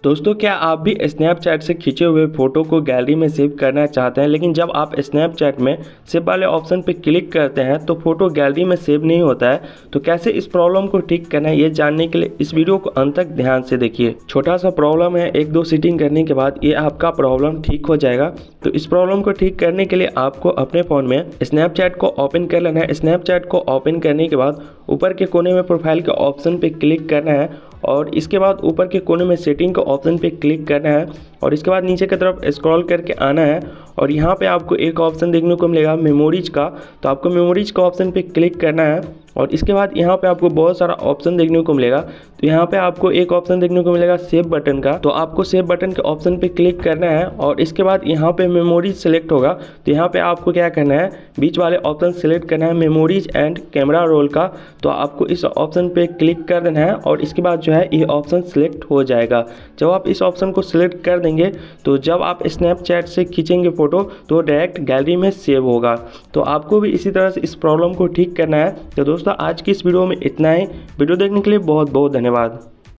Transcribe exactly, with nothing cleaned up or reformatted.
दोस्तों, क्या आप भी स्नैपचैट से खींचे हुए फ़ोटो को गैलरी में सेव करना चाहते हैं, लेकिन जब आप स्नैपचैट में सेव वाले ऑप्शन पर क्लिक करते हैं तो फ़ोटो गैलरी में सेव नहीं होता है। तो कैसे इस प्रॉब्लम को ठीक करना है, ये जानने के लिए इस वीडियो को अंत तक ध्यान से देखिए। छोटा सा प्रॉब्लम है, एक दो सीटिंग करने के बाद ये आपका प्रॉब्लम ठीक हो जाएगा। तो इस प्रॉब्लम को ठीक करने के लिए आपको अपने फ़ोन में स्नैपचैट को ओपन कर लेना है। स्नैपचैट को ओपन करने के बाद ऊपर के कोने में प्रोफाइल के ऑप्शन पे क्लिक करना है और इसके बाद ऊपर के कोने में सेटिंग के ऑप्शन पे क्लिक करना है और इसके बाद नीचे की तरफ स्क्रॉल करके आना है और यहाँ पे आपको एक ऑप्शन देखने को मिलेगा मेमोरीज का। तो आपको मेमोरीज का ऑप्शन पे क्लिक करना है और इसके बाद यहाँ पे आपको बहुत सारा ऑप्शन देखने को मिलेगा। तो यहाँ पे आपको एक ऑप्शन देखने को मिलेगा सेव बटन का। तो आपको सेव बटन के ऑप्शन पे क्लिक करना है और इसके बाद यहाँ पे मेमोरीज सेलेक्ट होगा। तो यहाँ पे आपको क्या करना है, बीच वाले ऑप्शन सेलेक्ट करना है मेमोरीज एंड कैमरा रोल का। तो आपको इस ऑप्शन पे क्लिक कर देना है और इसके बाद जो है ये ऑप्शन सेलेक्ट हो जाएगा। जब आप इस ऑप्शन को सिलेक्ट कर देंगे तो जब आप स्नैपचैट से खींचेंगे फ़ोटो तो डायरेक्ट गैलरी में सेव होगा। तो आपको भी इसी तरह से इस प्रॉब्लम को ठीक करना है। तो दोस्तों, आज की इस वीडियो में इतना ही। वीडियो देखने के लिए बहुत बहुत धन्यवाद।